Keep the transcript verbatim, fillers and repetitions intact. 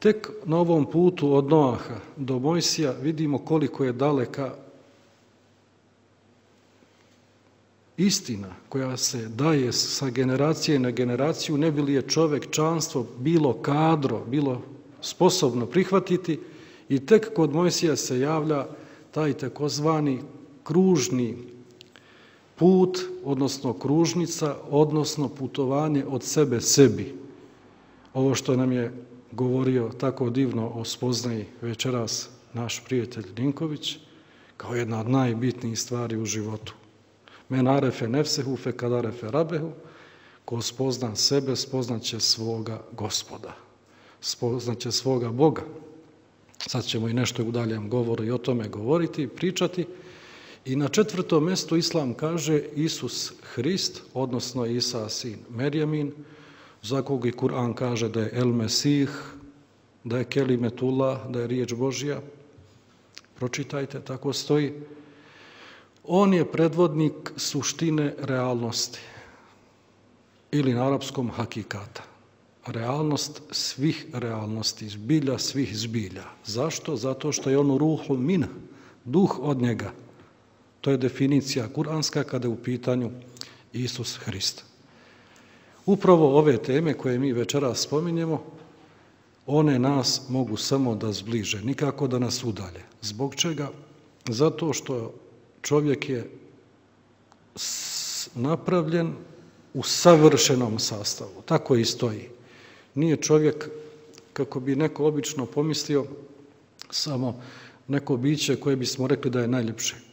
Tek na ovom putu od Noaha do Mojsija vidimo koliko je daleka istina koja se daje sa generacije na generaciju, ne bi li je čovječanstvo bilo kadro, bilo sposobno prihvatiti, i tek kod Mojsija se javlja taj takozvani kružni put, odnosno kružnica, odnosno putovanje od sebe sebi. Ovo što nam je govorio tako divno o spoznaji večeras naš prijatelj Dinković, kao jedna od najbitnijih stvari u životu. Men arefe nefsehu fe kad arefe rabehu, ko spozna sebe, spoznat će svoga Gospoda, spoznat će svoga Boga. Sad ćemo i nešto u daljem govoru i o tome govoriti i pričati. I na četvrtom mjestu Islam kaže Isus Hrist, odnosno Isa sin Merjamin, za kog i Kur'an kaže da je El Mesih, da je Kelimetullah, da je riječ Božja. Pročitajte, tako stoji. On je predvodnik suštine realnosti, ili na arapskom hakikata. Realnost svih realnosti, zbilja svih zbilja. Zašto? Zato što je on ruhu min, duh od njega. To je definicija kuranska kada je u pitanju Isus Hrist. Upravo ove teme koje mi večeras spominjemo, one nas mogu samo da zbliže, nikako da nas udalje. Zbog čega? Zato što čovjek je napravljen u savršenom sastavu. Tako i stoji. Nije čovjek, kako bi neko obično pomislio, samo neko biće koje bismo rekli da je najljepše.